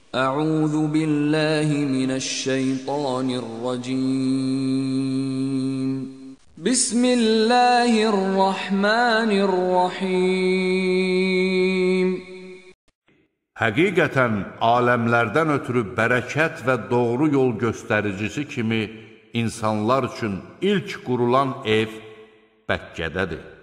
Əuzu billahi minəşşeytanirracim. Bismillahirrahmanirrahim. Həqiqətən aləmlərdən ötürü bərəkət və doğru yol göstəricisi kimi insanlar üçün ilk qurulan ev Bəkkədədir.